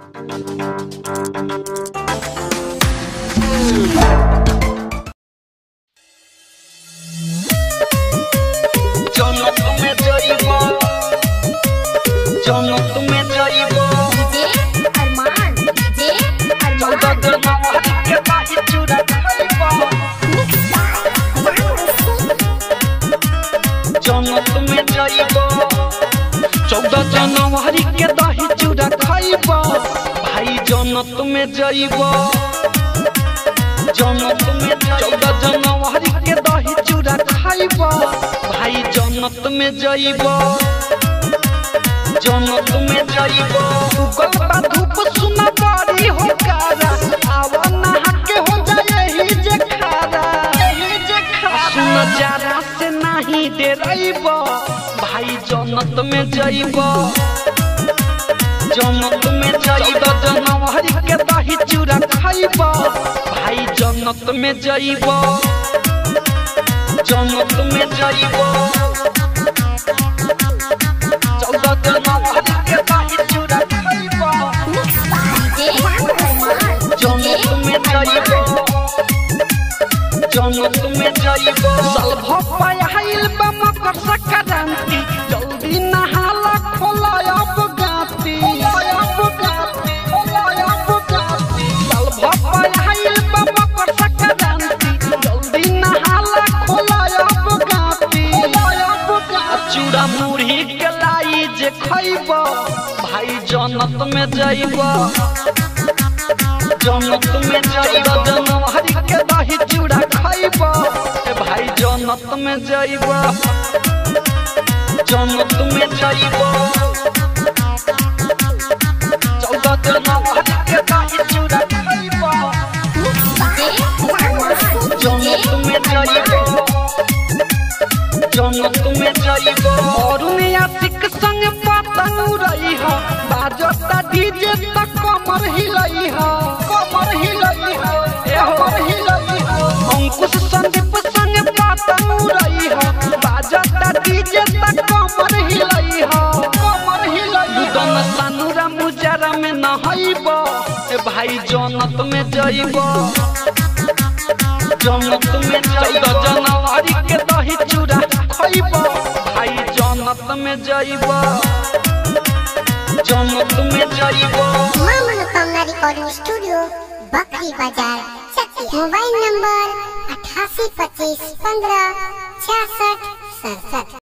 जनवरी के दही चूड़ा खाइबा भाई जन्नत में जाइबा। जन्नत में 14 जनवरी के दही चूड़ा खाइबा भाई जन्नत में जाइबा। जन्नत में जाइबा उगल बा धूप सुना बारी हो कारा आवा नहा के हो जाए ही जे खारा सुन जरा से नहीं डराइबा भाई जन्नत में जाइबा। जन्नत में जाइबा 14 जनवरी के दही चूड़ा खाइबा भाई जन्नत में जाइबा। जन्नत में जाइबा 14 जनवरी के दही चूड़ा खाइबा जन्नत में जाइबा। जन्नत में जाइबा साल भपाया आइल बा मकर संक्रांति जल्दी नहाला खोला अब गाती। साल भपाया आइल बा मकर संक्रांति जल्दी नहाला खोला अब गाती। चूड़ा मुढ़ी के लाई जे खाइबा भाई जन्नत में जाइबा। जन्नत में जाइबा 14 जनवरी के दही चूड़ा खाइबा भाई जन्नत में जाइबा। जन्नत में जाइबा 14 जनवरी के दही चूड़ा खाइबा जन्नत में जाइबा। जन्नत में जाइबा और आशिक संग पतंग उड़ई हो बाजता डीजे तक कमर हिलई हो अंकुश संदीप संग पतंग उड़ई हो बाजता डीजे तक कमर हिलई हो दुदन सानुरा मुजरा में नहाइबा भाई जन्नत में जाइबा। जन्नत में 14 जनवरी के दही चूड़ा खाइबा भाई जन्नत में जाइबा। जन्नत में जाइबा। मां मनोकामना रिकॉर्डिंग स्टूडियो बकरी बाजार मोबाइल नंबर 8825156667।